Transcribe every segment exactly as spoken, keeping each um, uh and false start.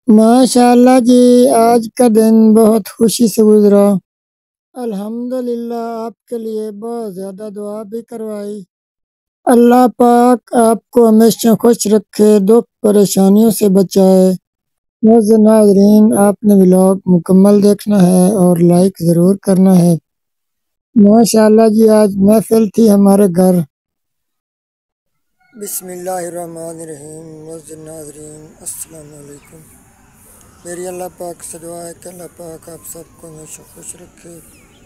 माशाल्लाह जी, आज का दिन बहुत खुशी से गुजरा। अल्हम्दुलिल्लाह आपके लिए बहुत ज़्यादा दुआ भी करवाई। अल्लाह पाक आपको हमेशा खुश रखे, दुख परेशानियों से बचाए। मोअज़्ज़िज़ नाज़रीन, आपने व्लॉग मुकम्मल देखना है और लाइक ज़रूर करना है। माशाल्लाह जी, आज महफ़िल थी हमारे घर। बिस्मिल्लाहिर्रहमानिर्रहीम। मोअज़्ज़िज़ नाज़रीन, अस्सलाम वालेकुम। मेरी अल्लाह पाक से दुआ है कि अल्लाह पाक आप सबको हमेशा खुश रखे,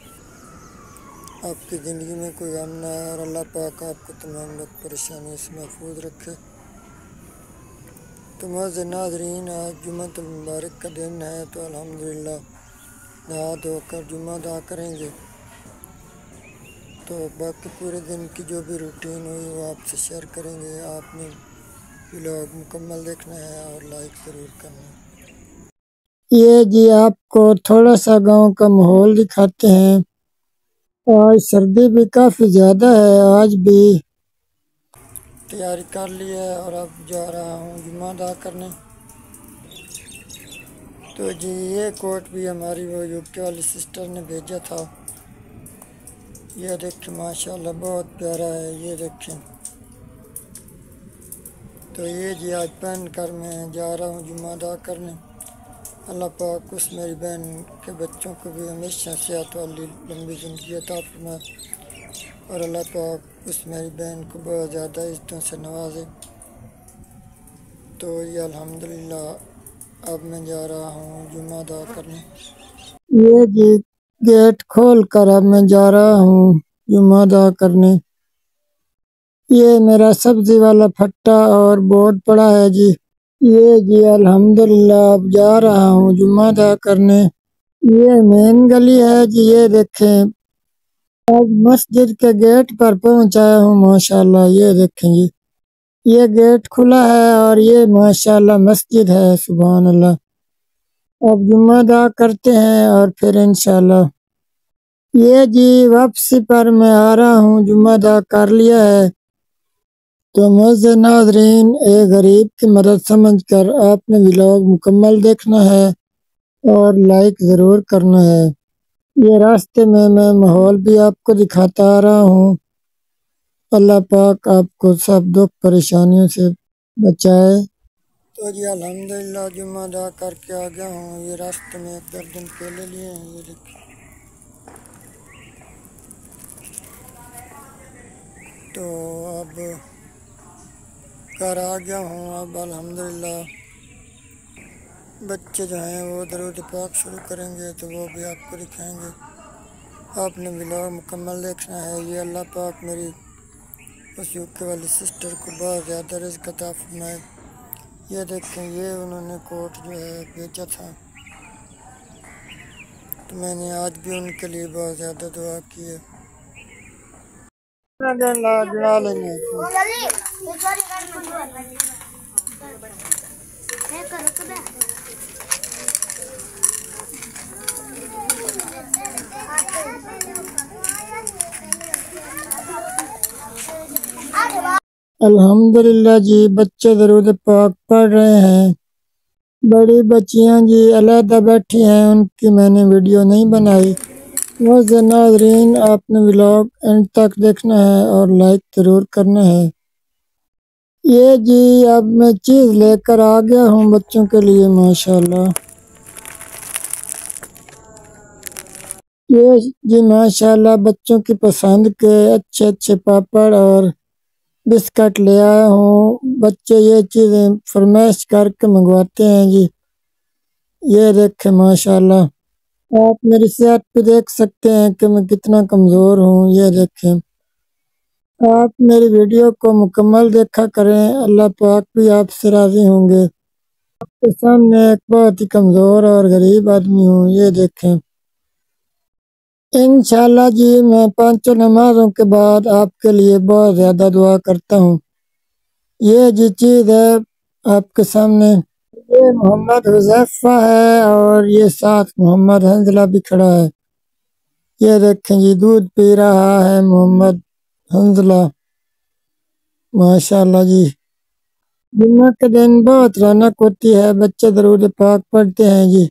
आपकी ज़िंदगी में कोई गम ना आए और अल्लाह पाक आपको तमाम लोग परेशानियों से महफूज रखे। तो मोअज़्ज़िज़ नाज़रीन, आज जुम्मतुल मुबारक का दिन है, तो अल्हम्दुलिल्लाह नहा धोकर जुम्मा अदा करेंगे। तो बाकी पूरे दिन की जो भी रूटीन हुई वो आपसे शेयर करेंगे। आपने व्लॉग मुकम्मल देखना है और लाइक ज़रूर करना है। ये जी आपको थोड़ा सा गांव का माहौल दिखाते हैं। आज सर्दी भी काफ़ी ज़्यादा है। आज भी तैयारी कर ली है और अब जा रहा हूँ जुम्मा अदा करने। तो जी ये कोट भी हमारी वो यूके वाली सिस्टर ने भेजा था। ये देखें माशाल्लाह बहुत प्यारा है, ये देखें। तो ये जी आज पहन कर मैं जा रहा हूँ जुम्मा अदा करने। अल्लाह पाक उस मेरी बहन के बच्चों को भी हमेशा सेहत वाली लंबी ज़िंदगी अता फरमाए और अल्लाह पाक उस मेरी बहन को बहुत ज़्यादा इज़्ज़तों से नवाजे। तो ये अल्हम्दुलिल्लाह अब मैं जा रहा हूँ जुम्मा अदा करने। ये जी गेट खोल कर अब मैं जा रहा हूँ जुम्मा अदा करने। ये मेरा सब्जी वाला फट्टा और बोर्ड पड़ा है जी। ये जी अल्हम्दुलिल्लाह अब जा रहा हूँ जुम्मा अदा करने। ये मेन गली है जी, ये देखें। आज मस्जिद के गेट पर पहुंचाया हूँ माशाल्लाह, ये देखें जी। ये गेट खुला है और ये माशाल्लाह मस्जिद है, सुभान अल्लाह। अब जुम्मा अदा करते हैं और फिर इंशाल्लाह। ये जी वापसी पर मैं आ रहा हूँ, जुम्मा अदा कर लिया है। तो मुझसे नाज़रीन, एक गरीब की मदद समझकर आपने व्लॉग मुकम्मल देखना है और लाइक ज़रूर करना है। ये रास्ते में मैं माहौल भी आपको दिखाता आ रहा हूँ। अल्लाह पाक आपको सब दुख परेशानियों से बचाए। तो जी अल्हम्दुलिल्लाह जुम्मा अदा करके आ गया हूँ। ये रास्ते में एक दर्जन केले लिए हैं, ये देखिए। तो अब घर आ गया हूँ। अब अल्हम्दुलिल्लाह बच्चे जो हैं वो दरूद पाक शुरू करेंगे, तो वो भी आपको दिखाएंगे। आपने व्लॉग मुकम्मल देखना है। ये अल्लाह पाक मेरी उस यूके वाली सिस्टर को बहुत ज़्यादा रिज़्क़ अता फरमाए। ये देखें, ये उन्होंने कोट जो है भेजा था, तो मैंने आज भी उनके लिए बहुत ज़्यादा दुआ की है। गिरा लेंगे। अल्हम्दुलिल्लाह जी, बच्चे दरूद पाक पढ़ रहे हैं। बड़ी बच्चियां जी अलहदा बैठी हैं, उनकी मैंने वीडियो नहीं बनाई। मुझसे नाज़रीन, आपने व्लॉग एंड तक देखना है और लाइक ज़रूर करना है। ये जी अब मैं चीज़ लेकर आ गया हूँ बच्चों के लिए माशाल्लाह। ये जी माशाल्लाह बच्चों की पसंद के अच्छे अच्छे पापड़ और बिस्किट ले आया हूँ। बच्चे ये चीज़ें फरमाइश करके मंगवाते हैं जी। ये देखें माशाल्लाह, आप मेरी सेहत पे देख सकते हैं कि मैं कितना कमज़ोर हूँ। ये देखें, आप मेरी वीडियो को मुकम्मल देखा करें, अल्लाह पाक भी आपसे राज़ी होंगे। आपके सामने एक बहुत ही कमज़ोर और गरीब आदमी हूँ, ये देखें। इंशाल्लाह जी मैं पांचों नमाजों के बाद आपके लिए बहुत ज़्यादा दुआ करता हूँ। ये जी चीज़ है आपके सामने। ये मोहम्मद हुज़ैफा है और ये साथ मोहम्मद हंजला भी खड़ा है। ये देखें जी, दूध पी रहा है मोहम्मद हंजला, माशाल्लाह जी। जुम्मे के दिन बहुत रौनक होती है, बच्चे दरूद पाक पढ़ते हैं जी।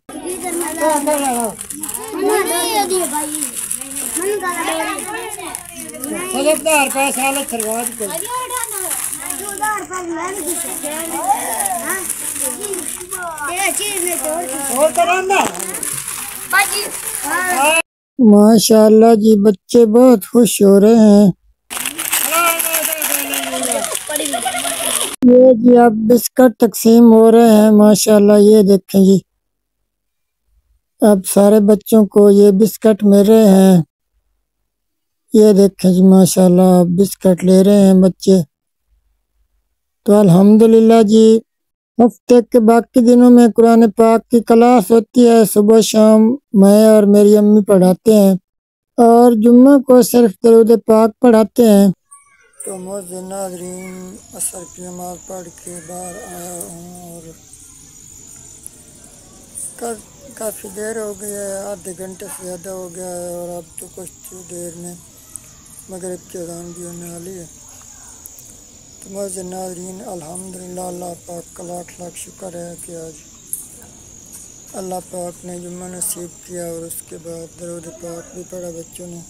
माशाल्लाह जी, बच्चे बहुत खुश हो रहे हैं। ये जी अब बिस्किट तकसीम हो रहे हैं माशाल्लाह, ये देखें जी, अब सारे बच्चों को ये बिस्किट मिल रहे हैं। ये देखें जी माशाल्लाह, बिस्किट ले रहे हैं बच्चे। तो अल्हम्दुलिल्लाह जी, हफ्ते के बाकी दिनों में कुरान पाक की क्लास होती है, सुबह शाम मैं और मेरी अम्मी पढ़ाते हैं, और जुम्मे को सिर्फ दरूद पाक पढ़ाते हैं। तो मोअज़्ज़िन नाज़रीन, असर की नमाज़ पढ़ के बाहर आया हूँ और का, काफ़ी देर हो गई है, आधे घंटे से ज़्यादा हो गया है, और अब तो कुछ देर में मगरिब की अज़ान भी होने वाली है। तो मोअज़्ज़िन नाज़रीन, अल्हम्दुलिल्लाह, अल्लाह पाक का लाख लाख शुक्र है कि आज अल्लाह पाक ने जुम्मा नसीब किया, और उसके बाद दरूद पाक भी पढ़ा बच्चों ने।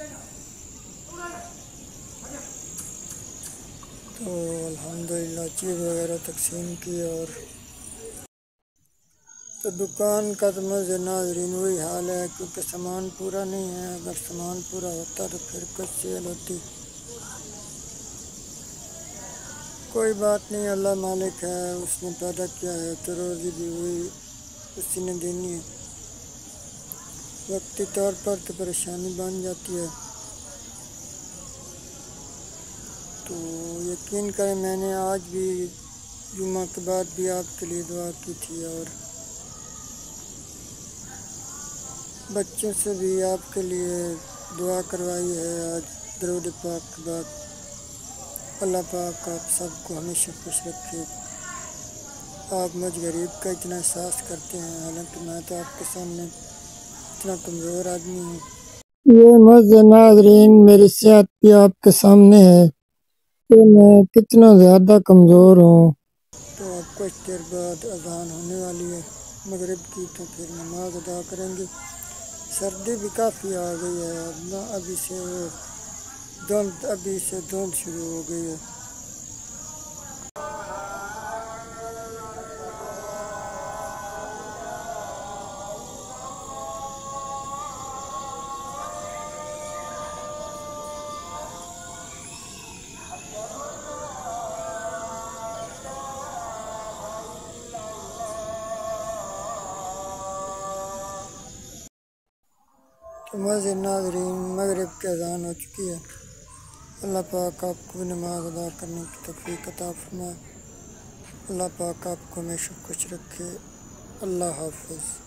तो अल्हम्दुलिल्लाह चीज़ वगैरह तकसीम की, और तो दुकान का तो मोअज़्ज़िन नाज़रीन वही हाल है, क्योंकि सामान पूरा नहीं है। अगर सामान पूरा होता तो फिर कुछ सेल होती। कोई बात नहीं, अल्लाह मालिक है, उसने पैदा किया है तो रोज़ी भी वही उसी ने देनी है। वक्ती तौर पर तो परेशानी बन जाती है। तो यकीन करें, मैंने आज भी जुम्मा के बाद भी आपके लिए दुआ की थी, और बच्चों से भी आपके लिए दुआ करवाई है आज दरूद पाक के बाद। अल्लाह पाक आप सबको हमेशा खुश रखे। आप मुझ गरीब का इतना एहसास करते हैं, हालांकि मैं तो आपके सामने इतना कमज़ोर आदमी हूँ। ये मोअज़्ज़िन नाज़रीन, मेरी सेहत भी आपके सामने है कि मैं कितना ज़्यादा कमज़ोर हूँ। तो अब कुछ देर बाद अज़ान होने वाली है मगरिब की, तो फिर नमाज अदा करेंगे। सर्दी भी काफ़ी आ गई है, अब ना अभी से वो धुंध अभी से धुंध शुरू हो गई है। तो मोअज़्ज़िन नाज़रीन, मगरिब की अज़ान हो चुकी है। अल्लाह पाक आपको नमाज अदा करने की तौफ़ीक़ अता फरमाए। अल्लाह पाक आपको हमेशा खुश रखे। अल्लाह हाफ़िज़।